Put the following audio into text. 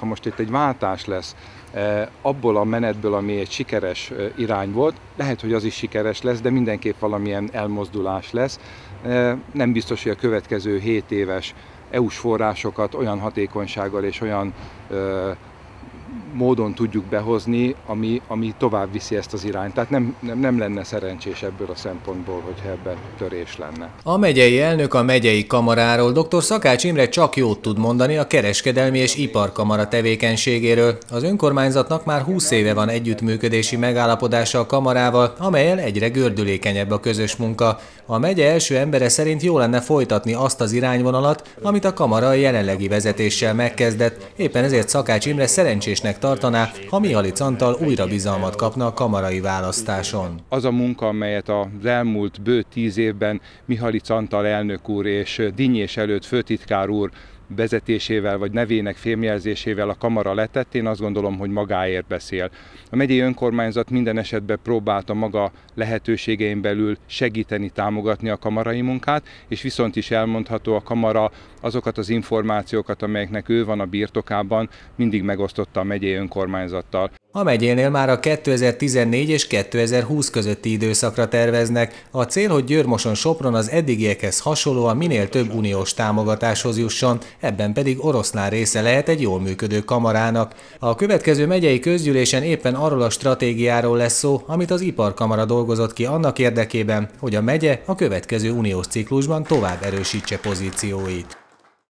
ha most itt egy váltás lesz abból a menetből, ami egy sikeres irány volt, lehet, hogy az is sikeres lesz, de mindenképp valamilyen elmozdulás lesz. Nem biztos, hogy a következő 7 éves EU-s forrásokat olyan hatékonysággal és olyan módon tudjuk behozni, ami tovább viszi ezt az irányt. Tehát nem lenne szerencsés ebből a szempontból, hogyha ebben törés lenne. A megyei elnök a megyei kamaráról, dr. Szakács Imre csak jót tud mondani a kereskedelmi és iparkamara tevékenységéről. Az önkormányzatnak már 20 éve van együttműködési megállapodása a kamarával, amellyel egyre gördülékenyebb a közös munka. A megye első embere szerint jó lenne folytatni azt az irányvonalat, amit a kamara a jelenlegi vezetéssel megkezdett. Éppen ezért Szakács Imre szerencsésnek tartaná, ha Mihalich Antal újra bizalmat kapna a kamarai választáson. Az a munka, amelyet az elmúlt bő 10 évben Mihalich Antal elnök úr és Dinnyés előtt főtitkár úr vezetésével vagy nevének fémjelzésével a kamara letett, én azt gondolom, hogy magáért beszél. A megyei önkormányzat minden esetben próbálta maga lehetőségein belül segíteni, támogatni a kamarai munkát, és viszont is elmondható, a kamara azokat az információkat, amelyeknek ő van a birtokában, mindig megosztotta a megyei önkormányzattal. A megyénél már a 2014 és 2020 közötti időszakra terveznek. A cél, hogy Győr-Moson-Sopron az eddigiekhez hasonlóan minél több uniós támogatáshoz jusson, ebben pedig Oroszlán része lehet egy jól működő kamarának. A következő megyei közgyűlésen éppen arról a stratégiáról lesz szó, amit az iparkamara dolgozott ki annak érdekében, hogy a megye a következő uniós ciklusban tovább erősítse pozícióit.